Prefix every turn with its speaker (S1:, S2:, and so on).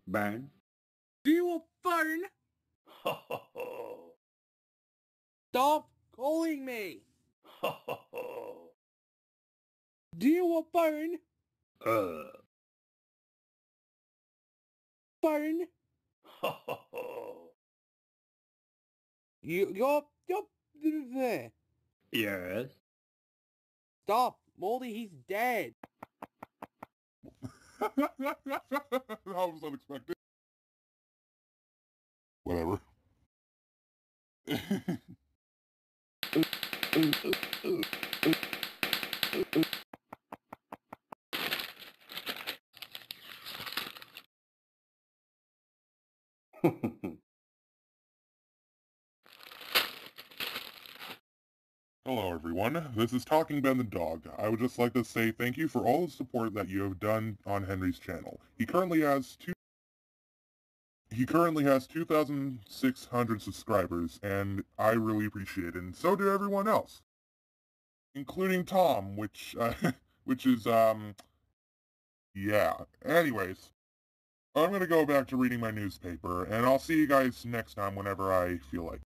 S1: Burn.
S2: Do you burn?
S1: Ho ho ho.
S2: Stop calling me.
S1: Ho ho ho.
S2: Do you burn? Burn?
S1: Ho ho ho.
S2: You're
S1: Yes.
S2: Stop, Moldy, he's dead.
S3: That was unexpected. Whatever. Hello everyone, this is Talking Ben the Dog. I would just like to say thank you for all the support that you have done on Henry's channel. He currently has 2,600 subscribers, and I really appreciate it, and so do everyone else. Including Tom, which is, yeah. Anyways, I'm gonna go back to reading my newspaper, and I'll see you guys next time whenever I feel like.